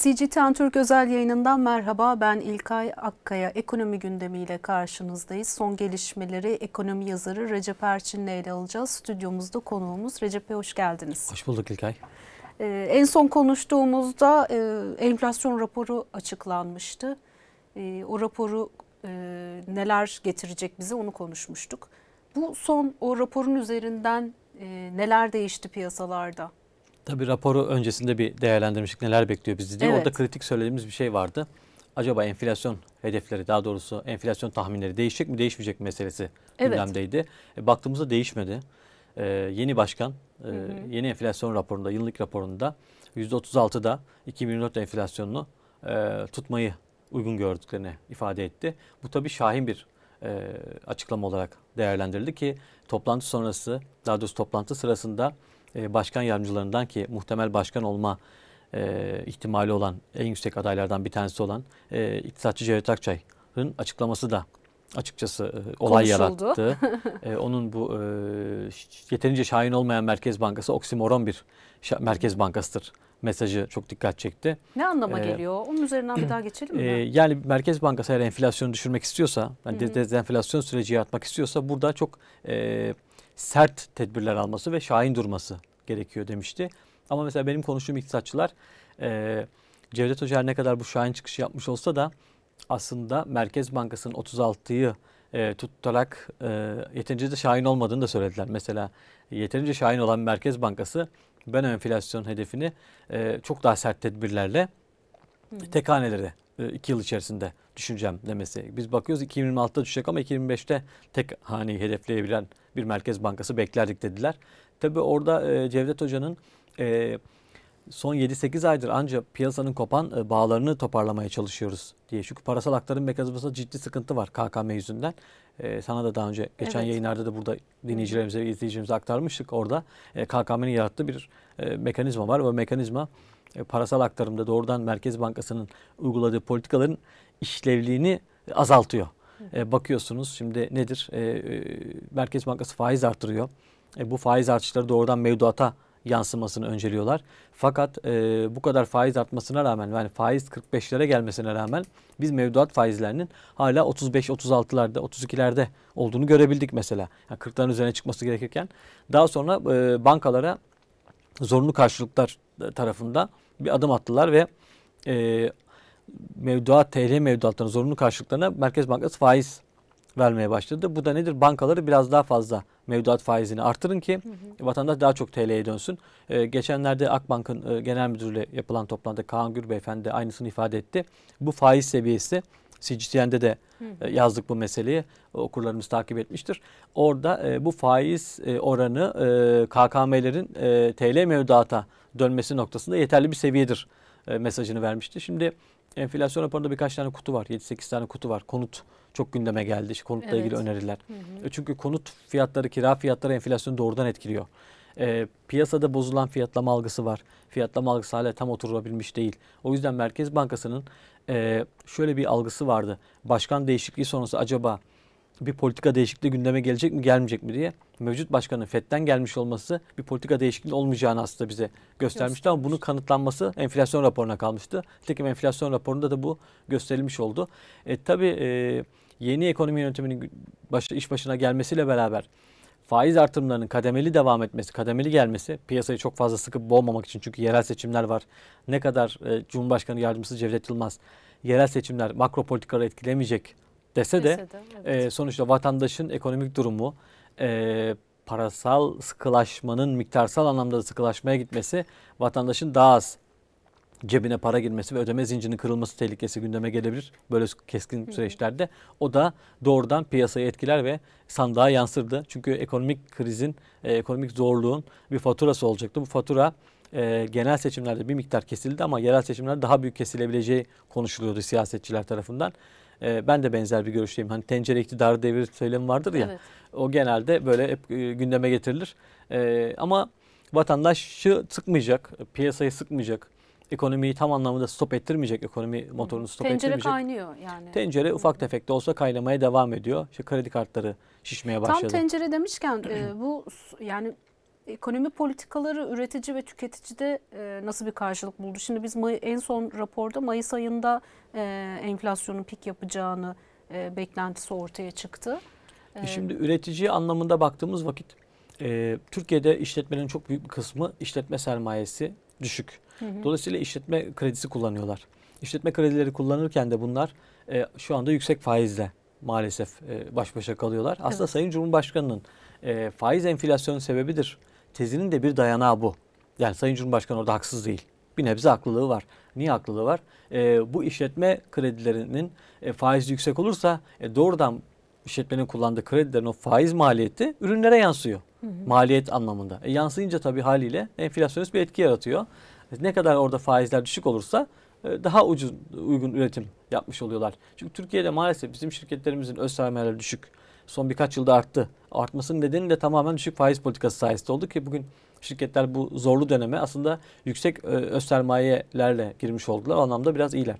CGTN Türk özel yayınından merhaba. Ben İlkay Akkaya. Ekonomi gündemiyle karşınızdayız. Son gelişmeleri ekonomi yazarı Recep Erçin'le ele alacağız. Stüdyomuzda konuğumuz Recep Bey, hoş geldiniz. Hoş bulduk İlkay. En son konuştuğumuzda enflasyon raporu açıklanmıştı. O raporu neler getirecek bize onu konuşmuştuk. Bu son o raporun üzerinden neler değişti piyasalarda? Tabii raporu öncesinde bir değerlendirmiştik, neler bekliyor bizi diye. Evet. Orada kritik söylediğimiz bir şey vardı. Acaba enflasyon hedefleri, daha doğrusu enflasyon tahminleri değişecek mi değişmeyecek mi meselesi gündemdeydi. Baktığımızda değişmedi. Yeni başkan yeni enflasyon raporunda, yıllık raporunda %36'da 2024 enflasyonunu tutmayı uygun gördüklerini ifade etti. Bu tabii şahin bir açıklama olarak değerlendirildi ki toplantı sonrası, daha doğrusu toplantı sırasında başkan yardımcılarından, ki muhtemel başkan olma ihtimali olan en yüksek adaylardan bir tanesi olan İktisatçı Cevdet Akçay'ın açıklaması da açıkçası olay yarattı. Onun bu yeterince şahin olmayan Merkez Bankası oksimoron bir Merkez Bankası'dır mesajı çok dikkat çekti. Ne anlama geliyor? Onun üzerinden bir daha geçelim mi? Yani Merkez Bankası eğer enflasyonu düşürmek istiyorsa, yani dezenflasyon süreci yaratmak istiyorsa burada çok sert tedbirler alması ve şahin durması gerekiyor demişti. Ama mesela benim konuştuğum iktisatçılar Cevdet Hoca her ne kadar bu şahin çıkışı yapmış olsa da aslında Merkez Bankası'nın 36'yı tutarak yeterince de şahin olmadığını da söylediler. Mesela yeterince şahin olan Merkez Bankası ben enflasyon hedefini çok daha sert tedbirlerle tek hanelere 2 yıl içerisinde düşüreceğim demesi. Biz bakıyoruz 2026'da düşecek ama 2025'te tek haneyi hedefleyebilen bir Merkez Bankası beklerdik dediler. Tabii orada Cevdet Hoca'nın son 7-8 aydır ancak piyasanın kopan bağlarını toparlamaya çalışıyoruz diye. Çünkü parasal aktarım mekanizmasında ciddi sıkıntı var KKM yüzünden. Sana da daha önce geçen yayınlarda da burada dinleyicilerimize ve izleyicilerimize aktarmıştık. Orada KKM'nin yarattığı bir mekanizma var. O mekanizma parasal aktarımda doğrudan Merkez Bankası'nın uyguladığı politikaların işlevliğini azaltıyor. Bakıyorsunuz şimdi nedir? Merkez Bankası faiz artırıyor. Bu faiz artışları doğrudan mevduata yansımasını önceliyorlar. Fakat bu kadar faiz artmasına rağmen, yani faiz 45'lere gelmesine rağmen biz mevduat faizlerinin hala 35-36'larda, 32'lerde olduğunu görebildik mesela. Yani 40'ların üzerine çıkması gerekirken daha sonra bankalara zorunlu karşılıklar tarafında bir adım attılar ve TL mevduatlarının zorunlu karşılıklarına Merkez Bankası faiz vermeye başladı. Bu da nedir? Bankaları biraz daha fazla mevduat faizini artırın ki vatandaş daha çok TL'ye dönsün. Geçenlerde Akbank'ın genel müdürüyle yapılan toplantıda Kaan Gür Beyefendi de aynısını ifade etti. Bu faiz seviyesi, CGTN'de de yazdık bu meseleyi, okurlarımız takip etmiştir. Orada bu faiz oranı KKM'lerin TL mevduata dönmesi noktasında yeterli bir seviyedir mesajını vermişti. Şimdi enflasyon raporunda birkaç tane kutu var. 7-8 tane kutu var. Konut çok gündeme geldi. İşte konutla ilgili öneriler. Çünkü konut fiyatları, kira fiyatları enflasyonu doğrudan etkiliyor. Piyasada bozulan fiyatlama algısı var. Fiyatlama algısı hala tam oturabilmiş değil. O yüzden Merkez Bankası'nın şöyle bir algısı vardı. Başkan değişikliği sonrası acaba bir politika değişikliği gündeme gelecek mi gelmeyecek mi diye. Mevcut başkanın FED'den gelmiş olması bir politika değişikliği olmayacağını aslında bize göstermişti. Ama bunun kanıtlanması enflasyon raporuna kalmıştı. Nitekim enflasyon raporunda da bu gösterilmiş oldu. Tabii yeni ekonomi yönetiminin iş başına gelmesiyle beraber faiz artırımlarının kademeli devam etmesi, kademeli gelmesi, piyasayı çok fazla sıkıp boğmamak için, çünkü yerel seçimler var. Ne kadar Cumhurbaşkanı Yardımcısı Cevdet Yılmaz yerel seçimler makro politikaları etkilemeyecek dese de sonuçta vatandaşın ekonomik durumu, parasal sıkılaşmanın miktarsal anlamda da sıkılaşmaya gitmesi, vatandaşın daha az cebine para girmesi ve ödeme zincirinin kırılması tehlikesi gündeme gelebilir böyle keskin süreçlerde. O da doğrudan piyasayı etkiler ve sandığa yansırdı. Çünkü ekonomik krizin, ekonomik zorluğun bir faturası olacaktı. Bu fatura genel seçimlerde bir miktar kesildi ama yerel seçimlerde daha büyük kesilebileceği konuşuluyordu siyasetçiler tarafından. Ben de benzer bir görüşteyim. Hani tencere iktidarı devir söylemi vardır ya. Evet. O genelde böyle hep gündeme getirilir. Ama vatandaşı sıkmayacak, piyasayı sıkmayacak, ekonomiyi tam anlamda stop ettirmeyecek, ekonomi motorunu stop ettirmeyecek. Tencere kaynıyor yani. Tencere ufak tefek de olsa kaynamaya devam ediyor. İşte kredi kartları şişmeye başladı. Tam tencere demişken bu yani Ekonomi politikaları üretici ve tüketicide nasıl bir karşılık buldu? Şimdi biz en son raporda Mayıs ayında enflasyonun pik yapacağını beklentisi ortaya çıktı. Şimdi üretici anlamında baktığımız vakit Türkiye'de işletmelerin çok büyük bir kısmı işletme sermayesi düşük. Dolayısıyla işletme kredisi kullanıyorlar. İşletme kredileri kullanırken de bunlar şu anda yüksek faizle maalesef baş başa kalıyorlar. Aslında Evet. Sayın Cumhurbaşkanı'nın faiz enflasyonun sebebidir tezinin de bir dayanağı bu. Yani Sayın Cumhurbaşkanı orada haksız değil. Bir nebze haklılığı var. Niye haklılığı var? Bu işletme kredilerinin faizi yüksek olursa doğrudan işletmenin kullandığı kredilerin o faiz maliyeti ürünlere yansıyor. Maliyet anlamında. Yansıyınca tabii haliyle enflasyonist bir etki yaratıyor. Ne kadar orada faizler düşük olursa daha uygun üretim yapmış oluyorlar. Çünkü Türkiye'de maalesef bizim şirketlerimizin öz sermayeleri düşük. Son birkaç yılda arttı. Artmasının nedeni de tamamen düşük faiz politikası sayesinde oldu ki bugün şirketler bu zorlu döneme aslında yüksek öz sermayelerle girmiş oldular. O anlamda biraz iyiler.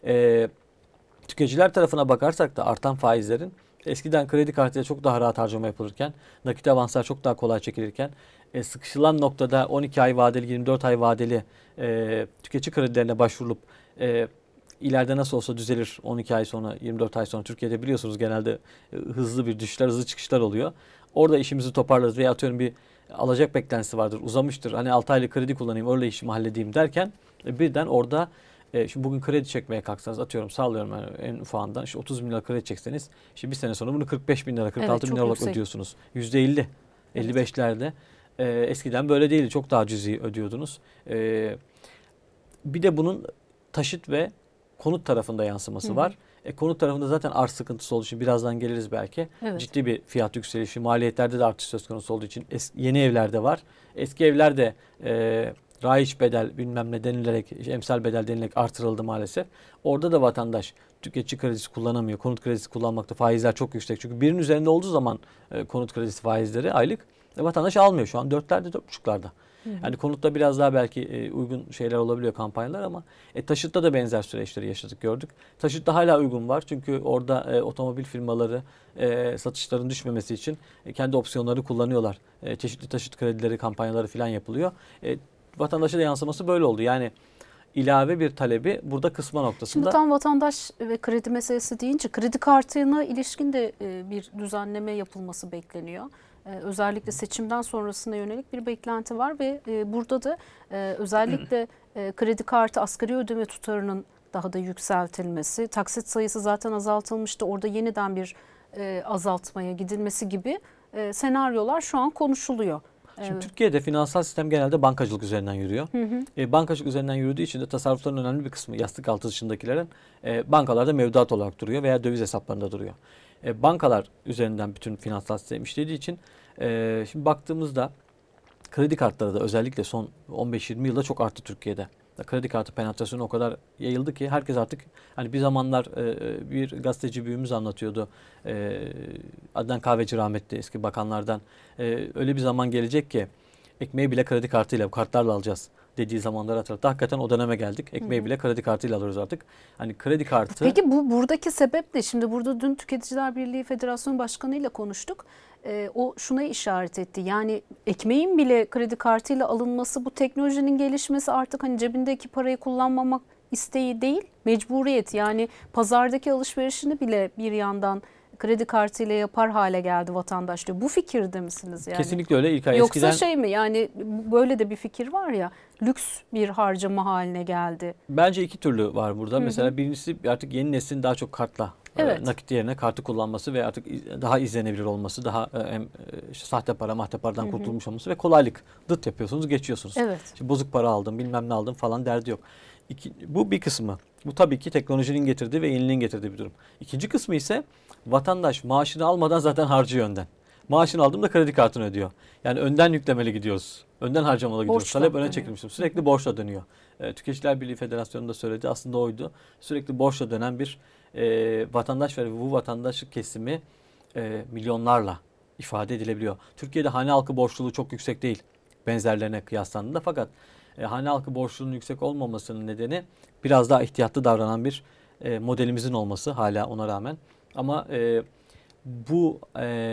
Tüketiciler tarafına bakarsak da artan faizlerin eskiden kredi kartıyla çok daha rahat harcama yapılırken, nakit avanslar çok daha kolay çekilirken, sıkışılan noktada 12 ay vadeli, 24 ay vadeli tüketici kredilerine başvurulup ileride nasıl olsa düzelir 12 ay sonra, 24 ay sonra Türkiye'de biliyorsunuz genelde hızlı bir düşüşler, hızlı çıkışlar oluyor. Orada işimizi toparlarız veya atıyorum bir alacak beklentisi vardır, uzamıştır. Hani 6 aylık kredi kullanayım, öyle işimi halledeyim derken birden orada şimdi bugün kredi çekmeye kalksanız atıyorum sağlıyorum yani en ufağından işte 30 bin lira kredi çekseniz işte bir sene sonra bunu 45 bin lira 46 bin lira olarak ödüyorsunuz. %50, 55'lerde. Eskiden böyle değildi. Çok daha cüzi ödüyordunuz. Bir de bunun taşıt ve konut tarafında yansıması var. Konut tarafında zaten arz sıkıntısı olduğu için birazdan geliriz belki. Evet. Ciddi bir fiyat yükselişi, maliyetlerde de artış söz konusu olduğu için yeni evlerde var. Eski evlerde raiç bedel bilmem ne denilerek, emsal bedel denilerek artırıldı maalesef. Orada da vatandaş tüketici kredisi kullanamıyor. Konut kredisi kullanmakta faizler çok yüksek. Çünkü birinin üzerinde olduğu zaman konut kredisi faizleri aylık vatandaş almıyor şu an 4'lerde 4,5'larda. Yani konutta biraz daha belki uygun şeyler olabiliyor kampanyalar ama taşıtta da benzer süreçleri yaşadık gördük. Taşıtta hala uygun var çünkü orada otomobil firmaları satışların düşmemesi için kendi opsiyonları kullanıyorlar. Çeşitli taşıt kredileri kampanyaları falan yapılıyor. Vatandaşa da yansıması böyle oldu. Yani ilave bir talebi burada kısma noktasında. Şimdi tam vatandaş ve kredi meselesi deyince kredi kartına ilişkin de bir düzenleme yapılması bekleniyor. Özellikle seçimden sonrasına yönelik bir beklenti var ve burada da özellikle kredi kartı asgari ödeme tutarının daha da yükseltilmesi, taksit sayısı zaten azaltılmıştı, orada yeniden bir azaltmaya gidilmesi gibi senaryolar şu an konuşuluyor. Şimdi Evet. Türkiye'de finansal sistem genelde bankacılık üzerinden yürüyor. Bankacılık üzerinden yürüdüğü için de tasarrufların önemli bir kısmı yastık altı dışındakilerin bankalarda mevduat olarak duruyor veya döviz hesaplarında duruyor. Bankalar üzerinden bütün finansal sistem işlediği için şimdi baktığımızda kredi kartları da özellikle son 15-20 yılda çok arttı Türkiye'de. Kredi kartı penetrasyonu o kadar yayıldı ki herkes artık hani bir zamanlar bir gazeteci büyüğümüz anlatıyordu. Adnan Kahveci rahmetli eski bakanlardan öyle bir zaman gelecek ki ekmeği bile kredi kartıyla kartlarla alacağız dediği zamanları hatırlattı. Hakikaten o döneme geldik. Ekmeği bile kredi kartıyla alıyoruz artık. Hani kredi kartı. Peki buradaki sebep ne? Şimdi burada dün Tüketiciler Birliği Federasyonu Başkanı ile konuştuk. O şuna işaret etti. Yani ekmeğin bile kredi kartıyla alınması, bu teknolojinin gelişmesi artık hani cebindeki parayı kullanmamak isteği değil, mecburiyet. Yani pazardaki alışverişini bile bir yandan kredi kartıyla yapar hale geldi vatandaş diyor. Bu fikirde misiniz yani? Kesinlikle öyle. İlkay Yoksa eskiden şey mi yani böyle de bir fikir var ya, lüks bir harcama haline geldi. bence iki türlü var burada. Mesela birincisi artık yeni neslin daha çok kartla nakit yerine kartı kullanması ve artık daha izlenebilir olması, daha işte sahte para, mahte paradan kurtulmuş olması ve kolaylık. Dıt yapıyorsunuz, geçiyorsunuz. Evet. İşte bozuk para aldım, bilmem ne aldım falan derdi yok. Bu bir kısmı. Bu tabii ki teknolojinin getirdiği ve yeniliğin getirdiği bir durum. İkinci kısmı ise vatandaş maaşını almadan zaten harcıyor önden. Maaşını aldığında kredi kartını ödüyor. Yani önden yüklemeli gidiyoruz. Önden harcamalı gidiyoruz. Borçla Talep öne çekilmiştir. Sürekli borçla dönüyor. Tüketiciler Birliği Federasyonu da söyledi. Aslında oydu. Sürekli borçla dönen bir vatandaş ve bu vatandaşlık kesimi milyonlarla ifade edilebiliyor. Türkiye'de hane halkı borçluluğu çok yüksek değil benzerlerine kıyaslandığında. Fakat hane halkı borçluluğunun yüksek olmamasının nedeni biraz daha ihtiyatlı davranan bir modelimizin olması hala ona rağmen. Ama bu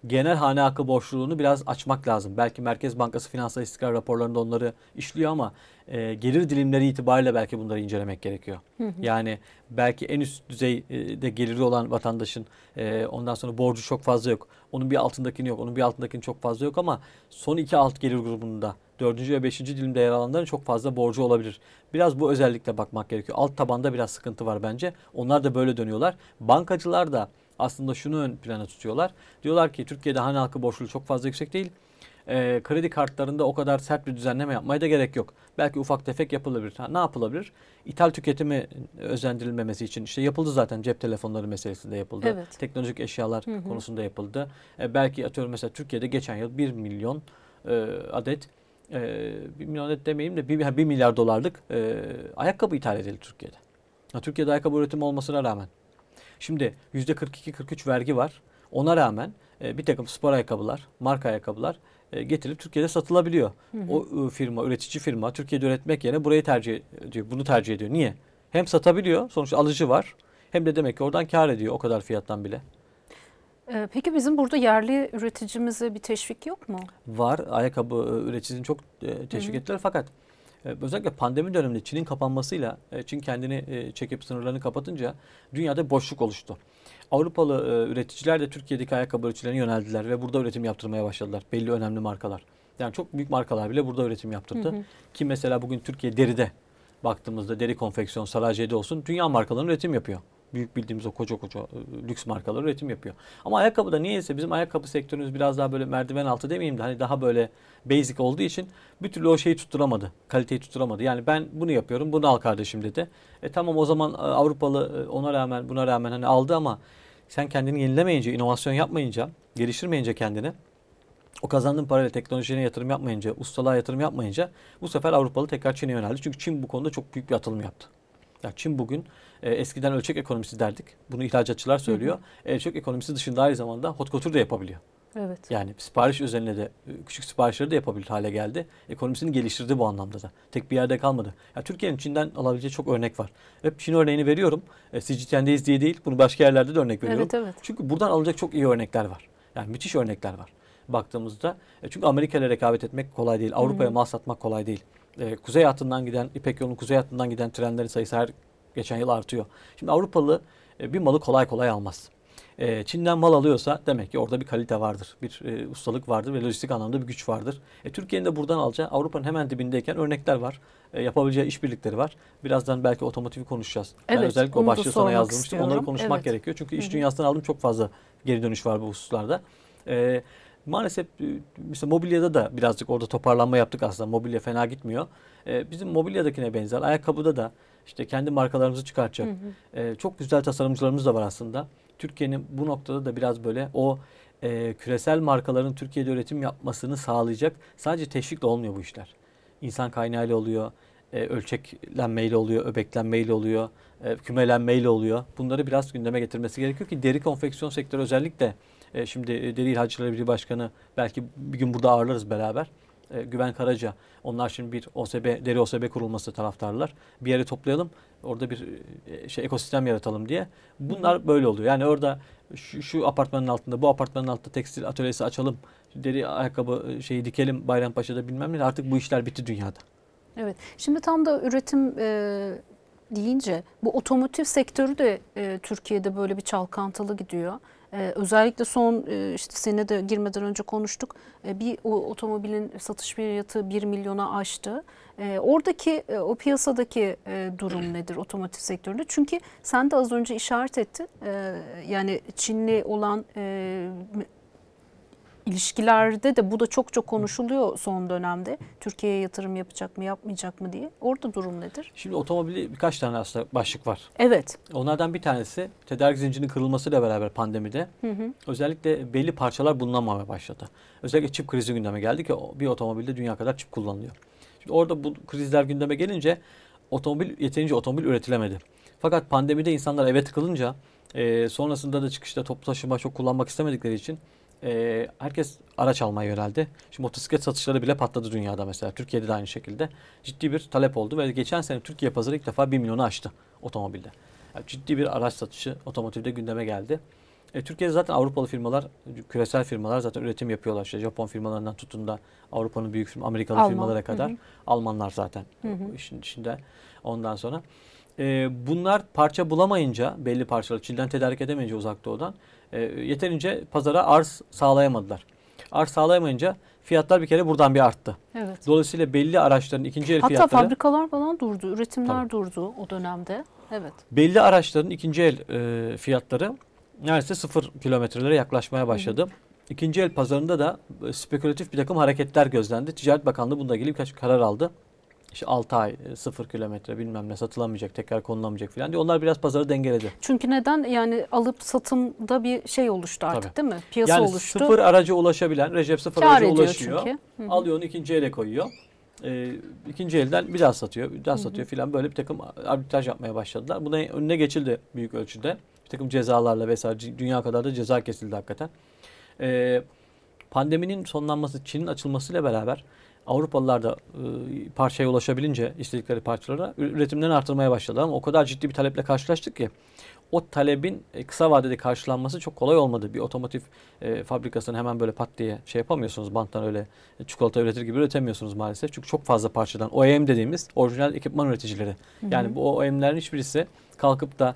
genel hane halkı borçluluğunu biraz açmak lazım. Belki Merkez Bankası finansal istikrar raporlarında onları işliyor ama gelir dilimleri itibariyle belki bunları incelemek gerekiyor. Yani belki en üst düzeyde geliri olan vatandaşın ondan sonra borcu çok fazla yok. Onun bir altındakini yok, onun bir altındakini çok fazla yok ama son iki alt gelir grubunda 4. ve 5. dilimde yer alanların çok fazla borcu olabilir. Biraz bu özellikle bakmak gerekiyor. Alt tabanda biraz sıkıntı var bence. Onlar da böyle dönüyorlar. Bankacılar da aslında şunu ön plana tutuyorlar. Diyorlar ki Türkiye'de hane halkı borçluluğu çok fazla yüksek değil. Kredi kartlarında o kadar sert bir düzenleme yapmaya da gerek yok. Belki ufak tefek yapılabilir. Ne yapılabilir? İthal tüketimi özendirilmemesi için işte yapıldı zaten, cep telefonları meselesinde yapıldı. Evet. Teknolojik eşyalar konusunda yapıldı. Belki atıyorum mesela Türkiye'de geçen yıl 1 milyon adet 1 milyon adet demeyeyim de 1 milyar dolarlık ayakkabı ithal edildi Türkiye'de. Türkiye'de ayakkabı üretimi olmasına rağmen. Şimdi %42-43 vergi var. Ona rağmen bir takım spor ayakkabılar, marka ayakkabılar getirip Türkiye'de satılabiliyor. O firma, üretici firma Türkiye'de üretmek yerine burayı tercih ediyor. Bunu tercih ediyor. Niye? Hem satabiliyor, sonuçta alıcı var. Hem de demek ki oradan kar ediyor o kadar fiyattan bile. Peki bizim burada yerli üreticimize bir teşvik yok mu? Var. Ayakkabı üreticisini çok teşvik ettiler fakat özellikle pandemi döneminde Çin'in kapanmasıyla Çin kendini çekip sınırlarını kapatınca dünyada boşluk oluştu. Avrupalı üreticiler de Türkiye'deki ayakkabı üreticilerine yöneldiler ve burada üretim yaptırmaya başladılar. Belli önemli markalar. Yani çok büyük markalar bile burada üretim yaptırdı. Ki mesela bugün Türkiye deride baktığımızda deri konfeksiyon, Saraje'de olsun dünya markalarının üretim yapıyor. Büyük bildiğimiz o koca lüks markalar üretim yapıyor. Ama ayakkabıda niyeyse bizim ayakkabı sektörümüz biraz daha böyle merdiven altı demeyeyim de hani daha böyle basic olduğu için bir türlü o şeyi tutturamadı. Kaliteyi tutturamadı. Yani ben bunu yapıyorum, bunu al kardeşim dedi. Tamam o zaman Avrupalı ona rağmen buna rağmen hani aldı ama sen kendini yenilemeyince, inovasyon yapmayınca, geliştirmeyince kendini, o kazandığın parayla teknolojiye yatırım yapmayınca, ustalığa yatırım yapmayınca bu sefer Avrupalı tekrar Çin'e yöneldi. Çünkü Çin bu konuda çok büyük bir atılım yaptı. Ya Çin bugün eskiden ölçek ekonomisi derdik. Bunu ihracatçılar söylüyor. Ölçek ekonomisi dışında aynı zamanda hot couture de yapabiliyor. Evet. Yani sipariş üzerine de küçük siparişleri de yapabilir hale geldi. Ekonomisini geliştirdi bu anlamda da. Tek bir yerde kalmadı. Ya Türkiye'nin Çin'den alabileceği çok örnek var. Hep Çin örneğini veriyorum. CGTN'deyiz diye değil. Bunu başka yerlerde de örnek veriyorum. Evet, evet. Çünkü buradan alınacak çok iyi örnekler var. Yani müthiş örnekler var baktığımızda. Çünkü Amerika ile rekabet etmek kolay değil. Avrupa'ya mal satmak kolay değil. Kuzey hattından giden, İpek yolunun kuzey hattından giden trenlerin sayısı her geçen yıl artıyor. Şimdi Avrupalı bir malı kolay kolay almaz. Çin'den mal alıyorsa demek ki orada bir kalite vardır, bir ustalık vardır ve lojistik anlamda bir güç vardır. Türkiye'nin de buradan alacağı, Avrupa'nın hemen dibindeyken örnekler var. Yapabileceği işbirlikleri var. Birazdan belki otomotivi konuşacağız. Evet, ben özellikle o onu da başlığı sana sormak yazdırmıştım. istiyorum. Onları konuşmak Evet. gerekiyor. Çünkü iş dünyasından aldığım çok fazla geri dönüş var bu hususlarda. Maalesef mesela mobilyada da birazcık orada toparlanma yaptık aslında. Mobilya fena gitmiyor. Bizim mobilyadakine benzer. Ayakkabıda da işte kendi markalarımızı çıkartacak. Çok güzel tasarımcılarımız da var aslında. Türkiye'nin bu noktada da biraz böyle o küresel markaların Türkiye'de üretim yapmasını sağlayacak. Sadece teşvikle olmuyor bu işler. İnsan kaynağıyla oluyor, ölçeklenmeyle oluyor, öbeklenmeyle oluyor, kümelenmeyle oluyor. Bunları biraz gündeme getirmesi gerekiyor ki deri konfeksiyon sektörü özellikle şimdi Deri İhracatçıları Birliği Başkanı belki bir gün burada ağırlarız beraber. Güven Karaca. Onlar şimdi bir OSB, deri OSB kurulması taraftarlar. Bir yere toplayalım. Orada bir ekosistem yaratalım diye. Bunlar böyle oluyor. Yani orada şu apartmanın altında, bu apartmanın altında tekstil atölyesi açalım. Deri ayakkabı şeyi dikelim Bayrampaşa'da bilmem ne. Artık bu işler bitti dünyada. Evet. Şimdi tam da üretim deyince bu otomotiv sektörü de Türkiye'de böyle bir çalkantılı gidiyor. Özellikle son işte sene de girmeden önce konuştuk. Bir otomobilin satış fiyatı 1 milyona aştı. Oradaki o piyasadaki durum nedir otomotiv sektöründe? Çünkü sen de az önce işaret ettin. Yani Çinli olan İlişkilerde de bu da çok konuşuluyor son dönemde. Türkiye'ye yatırım yapacak mı, yapmayacak mı diye. Orada durum nedir? Şimdi otomobili birkaç tane aslında başlık var. Evet. Onlardan bir tanesi tedarik zincirinin kırılmasıyla beraber pandemide özellikle belli parçalar bulunamamaya başladı. Özellikle çip krizi gündeme geldi ki bir otomobilde dünya kadar çip kullanılıyor. Şimdi orada bu krizler gündeme gelince yeterince otomobil üretilemedi. Fakat pandemide insanlar eve tıkılınca sonrasında da çıkışta toplu taşıma çok kullanmak istemedikleri için herkes araç almaya yöneldi. Şimdi motosiklet satışları bile patladı dünyada mesela. Türkiye'de de aynı şekilde ciddi bir talep oldu ve geçen sene Türkiye pazarı ilk defa 1 milyonu aştı otomobilde. Yani ciddi bir araç satışı otomotivde gündeme geldi. Türkiye'de zaten Avrupalı firmalar, küresel firmalar zaten üretim yapıyorlar. İşte Japon firmalarından tutun da Avrupa'nın büyük Amerikalı Alman. firmalara kadar. Almanlar zaten bu işin içinde. Ondan sonra bunlar parça bulamayınca, belli parçaları Çin'den tedarik edemeyince Uzak Doğu'dan yeterince pazara arz sağlayamadılar. Arz sağlayamayınca fiyatlar bir kere buradan bir arttı. Evet. Dolayısıyla belli araçların ikinci el Hatta fiyatları... fabrikalar falan durdu, üretimler Tabii. durdu o dönemde. Evet. Belli araçların ikinci el fiyatları neredeyse 0 kilometrelere yaklaşmaya başladı. İkinci el pazarında da spekülatif bir takım hareketler gözlendi. Ticaret Bakanlığı bununla ilgili birkaç karar aldı. İşte 6 ay 0 kilometre bilmem ne satılamayacak, tekrar konulamayacak falan diye. Onlar biraz pazarı dengeledi. Çünkü neden? Yani alıp satımda bir şey oluştu artık, değil mi? Piyasa Yani oluştu. sıfır araca ulaşabilen, Recep sıfır Kâr araca ediyor ulaşıyor. çünkü. Alıyor onu ikinci ele koyuyor. İkinci elden bir daha satıyor, bir daha satıyor filan, böyle bir takım arbitraj yapmaya başladılar. Buna önüne geçildi büyük ölçüde. Bir takım cezalarla vesaire, dünya kadar da ceza kesildi hakikaten. Pandeminin sonlanması, Çin'in açılmasıyla beraber Avrupalılar da parçaya ulaşabilince istedikleri parçalara üretimlerini artırmaya başladılar. Ama o kadar ciddi bir taleple karşılaştık ki o talebin kısa vadede karşılanması çok kolay olmadı. Bir otomotiv fabrikasını hemen böyle pat diye şey yapamıyorsunuz. Banttan öyle çikolata üretir gibi üretemiyorsunuz maalesef. Çünkü çok fazla parçadan, OEM dediğimiz orijinal ekipman üreticileri. Yani bu OEM'lerin hiçbirisi kalkıp da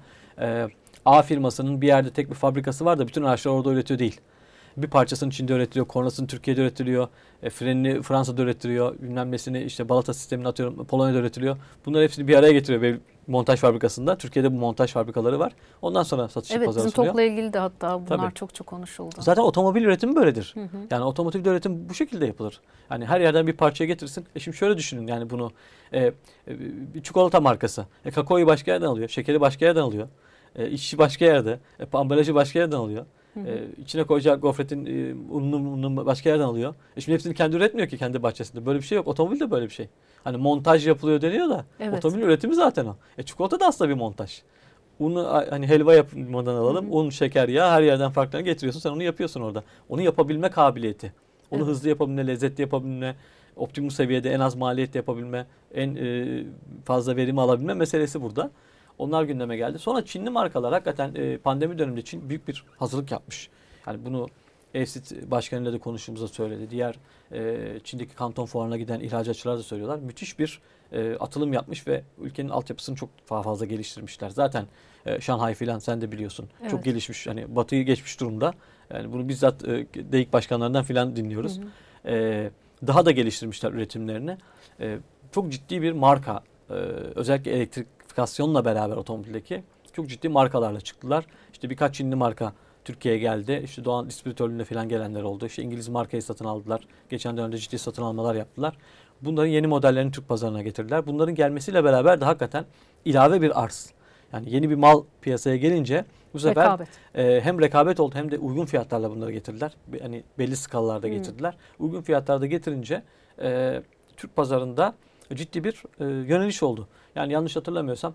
A firmasının bir yerde tek bir fabrikası var da bütün araçları orada üretiyor değil. Bir parçasını Çin'de üretiliyor, kornasını Türkiye'de üretiliyor, frenini Fransa'da üretiliyor, bilmem nesini işte balata sistemini atıyorum Polonya'da üretiliyor. Bunları hepsini bir araya getiriyor bir montaj fabrikasında. Türkiye'de bu montaj fabrikaları var. Ondan sonra satışa Evet, pazara bizim sunuyor. TOK'la ilgili de hatta bunlar Tabii. çok konuşuldu. Zaten otomobil üretimi böyledir. Yani otomotiv üretim bu şekilde yapılır. Yani her yerden bir parçaya getirsin. Şimdi şöyle düşünün yani bunu bir çikolata markası. Kakaoyu başka yerden alıyor, şekeri başka yerden alıyor. İşçi başka yerde, ambalajı başka yerden alıyor. İçine koyacağı gofretin ununu başka yerden alıyor. Şimdi hepsini kendi üretmiyor ki kendi bahçesinde. Böyle bir şey yok. Otomobil de böyle bir şey. Hani montaj yapılıyor deniyor da otomobil üretimi zaten o. Çikolata da aslında bir montaj. Unu hani helva yapmadan alalım. Un, şeker, yağ her yerden farklı getiriyorsun. Sen onu yapıyorsun orada. Onu yapabilme kabiliyeti. Onu hızlı yapabilme, lezzetli yapabilme, optimum seviyede en az maliyetle yapabilme, en fazla verimi alabilme meselesi burada. Onlar gündeme geldi. Sonra Çinli markalar hakikaten pandemi döneminde Çin büyük bir hazırlık yapmış. Yani bunu EFSİT başkanıyla da konuştuğumuzda söyledi. Diğer Çin'deki Kanton Fuarı'na giden ihracatçılar da söylüyorlar. Müthiş bir atılım yapmış ve ülkenin altyapısını çok fazla geliştirmişler. Zaten Şanghay filan sen de biliyorsun. Evet. Çok gelişmiş. Hani Batı'yı geçmiş durumda. Yani bunu bizzat DEİK başkanlarından filan dinliyoruz. Daha da geliştirmişler üretimlerini. Çok ciddi bir marka, özellikle elektrifikasyonla beraber otomobildeki çok ciddi markalarla çıktılar. İşte birkaç Çinli marka Türkiye'ye geldi. İşte Doğan distribütörlüğünde falan gelenler oldu. İşte İngiliz markayı satın aldılar. Geçen dönemde ciddi satın almalar yaptılar. Bunların yeni modellerini Türk pazarına getirdiler. Bunların gelmesiyle beraber de hakikaten ilave bir arz. Yani yeni bir mal piyasaya gelince bu sefer hem rekabet oldu hem de uygun fiyatlarla bunları getirdiler. Hani belli skalalarda getirdiler. Uygun fiyatlarda getirince Türk pazarında ciddi bir yöneliş oldu. Yani yanlış hatırlamıyorsam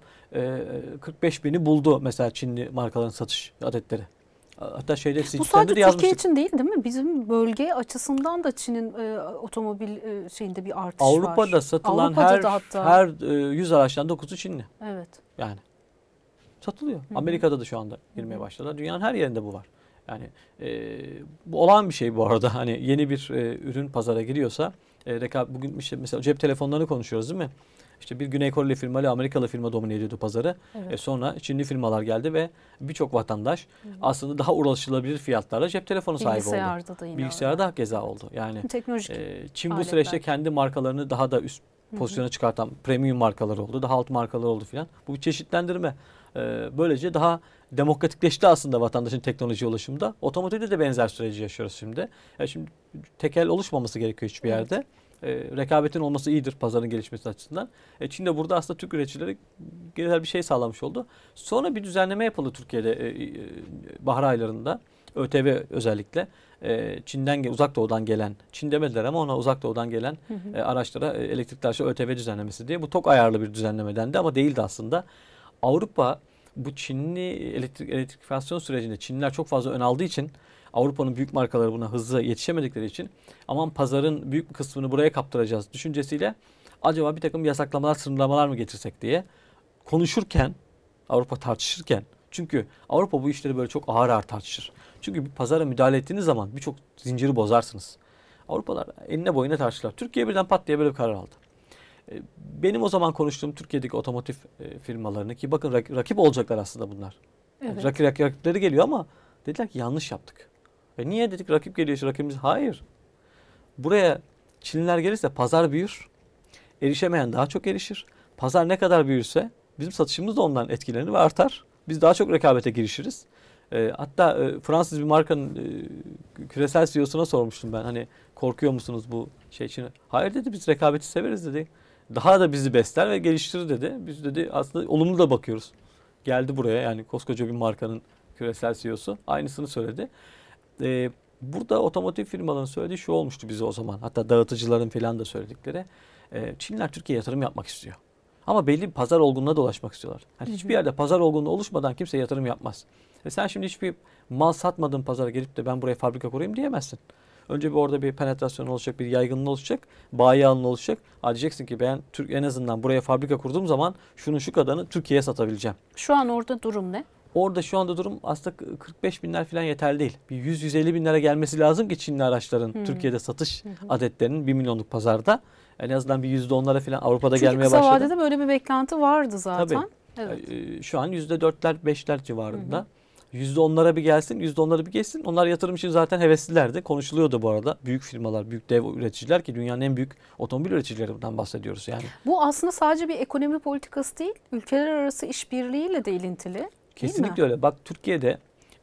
45 bini buldu mesela Çinli markaların satış adetleri. Hatta şeyde bu sadece de Türkiye için değil mi? Bizim bölge açısından da Çin'in otomobil şeyinde bir artış var. Avrupa'da satılan her 100 araçtan 9'u Çinli. Evet. Yani satılıyor. Amerika'da da şu anda girmeye başladılar. Dünyanın her yerinde bu var. Yani bu olağan bir şey bu arada. Hani yeni bir ürün pazara giriyorsa bugün işte mesela cep telefonlarını konuşuyoruz değil mi? İşte bir Güney Koreli firma ile Amerikalı firma domine ediyordu pazarı. Evet. Sonra Çinli firmalar geldi ve birçok vatandaş aslında daha ulaşılabilir fiyatlarla cep telefonu sahibi oldu. Da yine Bilgisayarda da keza oldu. Yani teknolojik Çin bu süreçte kendi markalarını daha da üst pozisyona çıkartan premium markaları oldu. Daha alt markalar oldu filan. Bu bir çeşitlendirme. Böylece daha demokratikleşti aslında vatandaşın teknolojiye ulaşımda. Otomotivde de benzer süreci yaşıyoruz şimdi. Şimdi tekel oluşmaması gerekiyor hiçbir yerde. Rekabetin olması iyidir pazarın gelişmesi açısından. Çin de burada aslında Türk üreticileri genel bir şey sağlamış oldu. Sonra bir düzenleme yapıldı Türkiye'de bahar aylarında. ÖTV özellikle Çin'den uzak doğudan gelen, Çin demediler ama ona uzak doğudan gelen araçlara elektrikli araçlara ÖTV düzenlemesi diye. Bu TOK ayarlı bir düzenleme dendi ama değildi aslında. Avrupa bu Çinli elektrifikasyon sürecinde Çinliler çok fazla ön aldığı için Avrupa'nın büyük markaları buna hızlı yetişemedikleri için aman pazarın büyük bir kısmını buraya kaptıracağız düşüncesiyle acaba bir takım yasaklamalar, sınırlamalar mı getirsek diye konuşurken, Avrupa tartışırken Çünkü Avrupa bu işleri böyle çok ağır ağır tartışır. Çünkü bir pazara müdahale ettiğiniz zaman birçok zinciri bozarsınız. Avrupalar eline boyuna tartışırlar. Türkiye birden pat diye böyle bir karar aldı. Benim o zaman konuştuğum Türkiye'deki otomotiv firmalarını, ki bakın rakip olacaklar aslında bunlar. Evet. Rakipleri geliyor ama dediler ki yanlış yaptık. Niye dedik, rakip geliyor işte rakibimiz? Hayır. Buraya Çinliler gelirse pazar büyür. Erişemeyen daha çok erişir. Pazar ne kadar büyürse bizim satışımız da ondan etkilenir ve artar. Biz daha çok rekabete girişiriz. Hatta Fransız bir markanın küresel CEO'suna sormuştum ben. Hani korkuyor musunuz bu şey için? Hayır dedi, biz rekabeti severiz dedi. Daha da bizi besler ve geliştirir dedi. Biz dedi aslında olumlu da bakıyoruz. Geldi buraya, yani koskoca bir markanın küresel CEO'su aynısını söyledi. Burada otomotiv firmalarının söylediği şu olmuştu bize o zaman. Hatta dağıtıcıların falan da söyledikleri. Çinliler Türkiye'ye yatırım yapmak istiyor. Ama belli bir pazar olgunluğuna da ulaşmak istiyorlar. Yani hiçbir yerde pazar olgunluğu oluşmadan kimse yatırım yapmaz. Sen şimdi hiçbir mal satmadığın pazara gelip de ben buraya fabrika kurayım diyemezsin. Önce bir orada bir penetrasyon olacak, bir yaygınlığı olacak, bayi alanı olacak. Diyeceksin ki ben en azından buraya fabrika kurduğum zaman şunun şu kadarını Türkiye'ye satabileceğim. Şu an orada durum ne? Orada şu anda durum aslında 45 binler falan yeterli değil. Bir 100-150 binlere gelmesi lazım ki Çinli araçların Türkiye'de satış adetlerinin 1 milyonluk pazarda en azından bir %10'lara falan Avrupa'da Çünkü gelmeye kısa başladı. vadede böyle bir beklenti vardı zaten. Tabii. Evet. Şu an %4'ler 5'ler civarında. %10'lara bir gelsin, %10'lara bir geçsin. Onlar yatırım için zaten heveslilerdi. Konuşuluyordu bu arada. Büyük firmalar, büyük dev üreticiler, ki dünyanın en büyük otomobil üreticilerinden bahsediyoruz yani. Bu aslında sadece bir ekonomi politikası değil, ülkeler arası işbirliğiyle de ilintili. Kesinlikle öyle. Bak, Türkiye'de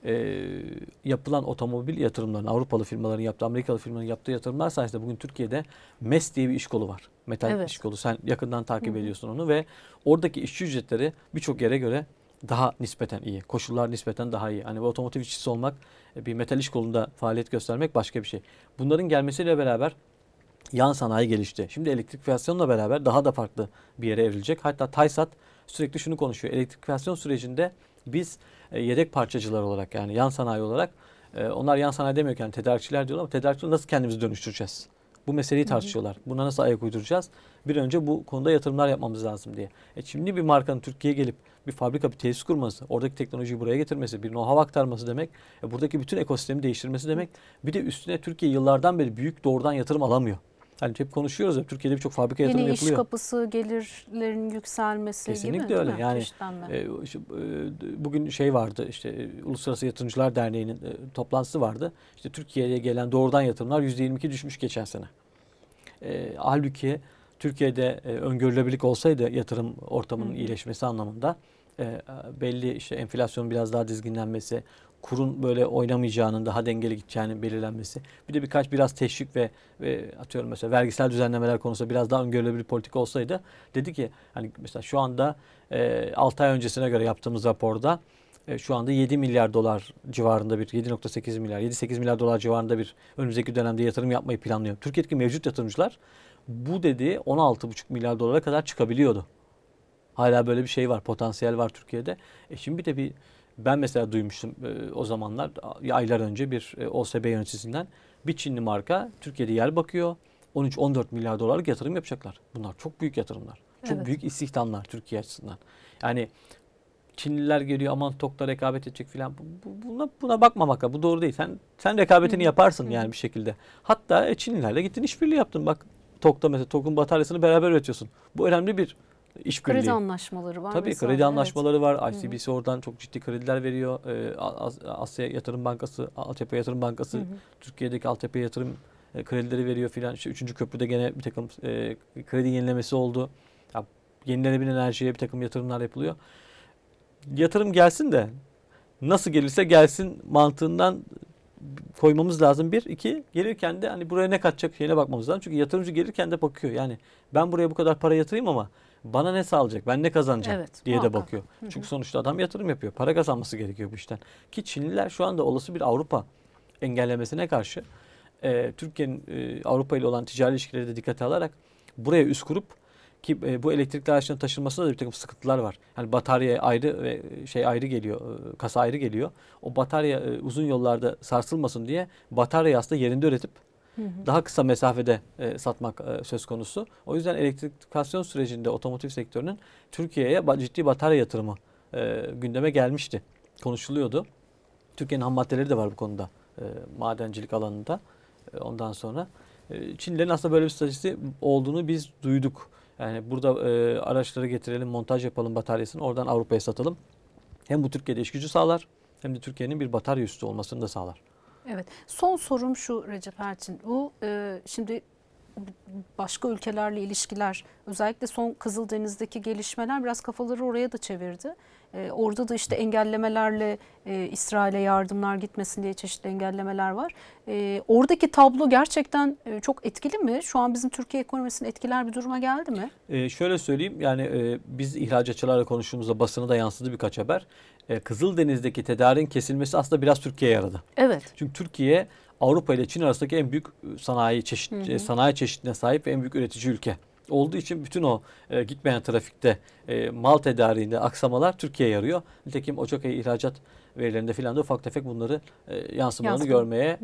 yapılan otomobil yatırımlarının, Avrupalı firmaların yaptığı, Amerikalı firmaların yaptığı yatırımlar sayesinde bugün Türkiye'de MES diye bir iş kolu var. Metal iş kolu. Sen yakından takip ediyorsun onu ve oradaki işçi ücretleri birçok yere göre daha nispeten iyi. Koşullar nispeten daha iyi. Hani otomotiv işçisi olmak, bir metal iş kolunda faaliyet göstermek başka bir şey. Bunların gelmesiyle beraber yan sanayi gelişti. Şimdi elektrifikasyonla beraber daha da farklı bir yere evrilecek. Hatta TAYSAT sürekli şunu konuşuyor. Elektrifikasyon sürecinde biz yedek parçacılar olarak, yani yan sanayi olarak, onlar yan sanayi demiyorken tedarikçiler diyorlar ama tedarikçileri nasıl kendimizi dönüştüreceğiz? Bu meseleyi tartışıyorlar. Buna nasıl ayak uyduracağız? Bir önce bu konuda yatırımlar yapmamız lazım diye. Şimdi bir markanın Türkiye'ye gelip bir fabrika, bir tesis kurması, oradaki teknolojiyi buraya getirmesi, bir know-how aktarması demek, buradaki bütün ekosistemi değiştirmesi demek. Bir de üstüne Türkiye yıllardan beri büyük doğrudan yatırım alamıyor. Hani hep konuşuyoruz ya, Türkiye'de birçok fabrika yatırım Yeni yapılıyor. iş kapısı, gelirlerin yükselmesi Kesinlikle gibi. öyle. Yani Çeşitlenme. bugün şey vardı, işte Uluslararası Yatırımcılar Derneği'nin toplantısı vardı. İşte Türkiye'ye gelen doğrudan yatırımlar %22 düşmüş geçen sene. Halbuki Türkiye'de öngörülebilirlik olsaydı yatırım ortamının iyileşmesi anlamında, belli işte enflasyonun biraz daha dizginlenmesi, kurun böyle oynamayacağının, daha dengeli gideceğinin belirlenmesi, bir de biraz teşvik ve atıyorum mesela vergisel düzenlemeler konusunda biraz daha öngörülebilir politika olsaydı, dedi ki hani mesela şu anda 6 ay öncesine göre yaptığımız raporda şu anda 7 milyar dolar civarında, bir 7,8 milyar, 7-8 milyar dolar civarında bir önümüzdeki dönemde yatırım yapmayı planlıyor. Türkiye'deki mevcut yatırımcılar bu dediği 16,5 milyar dolara kadar çıkabiliyordu. Hala böyle bir şey var, potansiyel var Türkiye'de. Şimdi bir de ben mesela duymuştum o zamanlar, aylar önce bir OSB yöneticisinden, bir Çinli marka Türkiye'de yer bakıyor. 13-14 milyar dolarlık yatırım yapacaklar. Bunlar çok büyük yatırımlar. Çok büyük istihdamlar Türkiye açısından. Yani Çinliler geliyor, aman TOK'ta rekabet edecek filan. Buna bakmamak, bu doğru değil. Sen rekabetini yaparsın yani bir şekilde. Hatta Çinlilerle gittin, işbirliği yaptın. Bak, TOK'ta mesela TOK'un bataryasını beraber üretiyorsun. Bu önemli bir işbirliği. Kredi anlaşmaları var. Tabii mesela. kredi anlaşmaları var. ICBC oradan çok ciddi krediler veriyor. Asya Yatırım Bankası, Altyapı Yatırım Bankası Türkiye'deki altyapı yatırım kredileri veriyor filan. İşte 3. köprüde gene bir takım kredi yenilemesi oldu. Ya, yenilenebilir enerjiye bir takım yatırımlar yapılıyor. Yatırım gelsin de nasıl gelirse gelsin mantığından koymamız lazım. Bir, iki, gelirken de hani buraya ne katacak şeyine bakmamız lazım. Çünkü yatırımcı gelirken de bakıyor. Yani ben buraya bu kadar para yatırayım ama bana ne sağlayacak, ben ne kazanacağım diye de bakıyor. Çünkü sonuçta adam yatırım yapıyor. Para kazanması gerekiyor bu işten. Ki Çinliler şu anda olası bir Avrupa engellemesine karşı Türkiye'nin Avrupa ile olan ticari ilişkileri de dikkate alarak buraya üs kurup, ki bu elektrikli araçların taşınmasında da bir takım sıkıntılar var. Yani batarya ayrı ve ayrı geliyor, kasa ayrı geliyor. O batarya uzun yollarda sarsılmasın diye bataryayı aslında yerinde üretip daha kısa mesafede satmak söz konusu. O yüzden elektrifikasyon sürecinde otomotiv sektörünün Türkiye'ye ciddi batarya yatırımı gündeme gelmişti. konuşuluyordu. Türkiye'nin ham maddeleri de var bu konuda. Madencilik alanında. Ondan sonra Çinlilerin aslında böyle bir stratejisi olduğunu biz duyduk. Yani burada araçları getirelim, montaj yapalım bataryasını, oradan Avrupa'ya satalım. Hem bu Türkiye'de iş gücü sağlar, hem de Türkiye'nin bir batarya üssü olmasını da sağlar. Evet. Son sorum şu Recep Erçin. Bu şimdi başka ülkelerle ilişkiler, özellikle son Kızıldeniz'deki gelişmeler biraz kafaları oraya da çevirdi. Orada da işte engellemelerle İsrail'e yardımlar gitmesin diye çeşitli engellemeler var. Oradaki tablo gerçekten çok etkili mi? Şu an bizim Türkiye ekonomisini etkiler bir duruma geldi mi? Şöyle söyleyeyim, yani biz ihracatçılarla konuştuğumuzda basına da yansıdı birkaç haber. Kızıldeniz'deki tedariğin kesilmesi aslında biraz Türkiye'ye yaradı. Evet. Çünkü Türkiye Avrupa ile Çin arasındaki en büyük sanayi çeşidine sahip ve en büyük üretici ülke olduğu için bütün o gitmeyen trafikte mal tedariğinde aksamalar Türkiye'ye yarıyor. Nitekim Ocak ayı ihracat verilerinde filan da ufak tefek bunları yansımalarını görmeye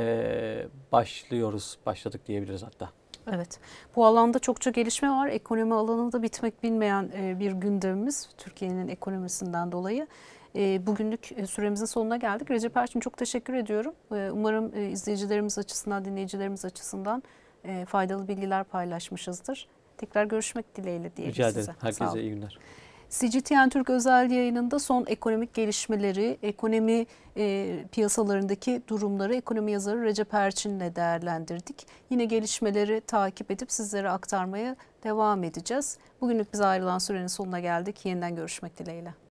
başladık diyebiliriz hatta. Evet. Bu alanda çokça gelişme var. Ekonomi alanında bitmek bilmeyen bir gündemimiz Türkiye'nin ekonomisinden dolayı. Bugünlük süremizin sonuna geldik. Recep Erçin, çok teşekkür ediyorum. Umarım izleyicilerimiz açısından, dinleyicilerimiz açısından faydalı bilgiler paylaşmışızdır. Tekrar görüşmek dileğiyle diyelim size. Rica ederim. Herkese iyi günler. CGTN Türk özel yayınında son ekonomik gelişmeleri, ekonomi piyasalarındaki durumları ekonomi yazarı Recep Erçin'le değerlendirdik. Yine gelişmeleri takip edip sizlere aktarmaya devam edeceğiz. Bugünlük bize ayrılan sürenin sonuna geldik. Yeniden görüşmek dileğiyle.